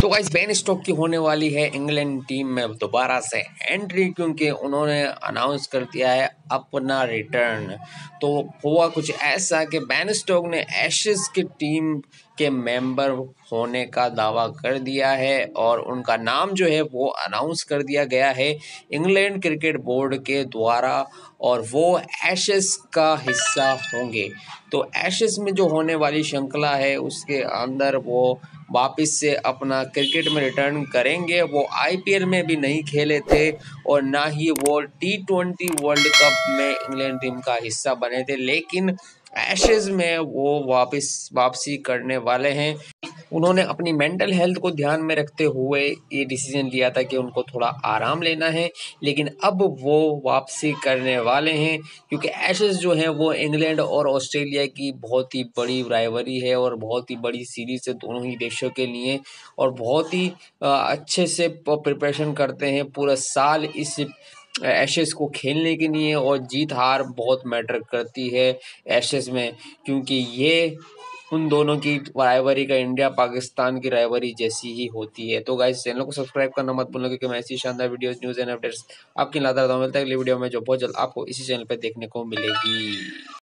तो guys Ben Stokes की होने वाली है इंग्लैंड टीम में दोबारा से एंट्री, क्योंकि उन्होंने अनाउंस कर दिया है अपना रिटर्न। तो हुआ कुछ ऐसा कि बेन स्टोक्स ने एशेज की टीम के मेंबर होने का दावा कर दिया है और उनका नाम जो है वो अनाउंस कर दिया गया है इंग्लैंड क्रिकेट बोर्ड के द्वारा, और वो एशेज का हिस्सा होंगे। तो एशेज में जो होने वाली श्रृंखला है उसके अंदर वो वापस से अपना क्रिकेट में रिटर्न करेंगे। वो आईपीएल में भी नहीं खेले थे और ना ही वो टी20 वर्ल्ड कप में इंग्लैंड टीम का हिस्सा बने थे, लेकिन एशेज में वो वापसी करने वाले हैं। उन्होंने अपनी मेंटल हेल्थ को ध्यान में रखते हुए ये डिसीजन लिया था कि उनको थोड़ा आराम लेना है, लेकिन अब वो वापसी करने वाले हैं, क्योंकि एशेज जो है वो इंग्लैंड और ऑस्ट्रेलिया की बहुत ही बड़ी राइवरी है और बहुत ही बड़ी सीरीज है दोनों ही देशों के लिए, और बहुत ही अच्छे से प्रिपरेशन करते हैं पूरा साल इस एशेज को खेलने के लिए, और जीत हार बहुत मैटर करती है एशेज में, क्योंकि ये उन दोनों की राइवरी का इंडिया पाकिस्तान की राइवरी जैसी ही होती है। तो गाइस चैनल को सब्सक्राइब करना मत भूलना, क्योंकि मैं ऐसी शानदार वीडियोस, न्यूज़ एंड अपडेट्स आपकी लाता रहता हूं। मिलता है अगली वीडियो में जो बहुत जल्द आपको इसी चैनल पर देखने को मिलेगी।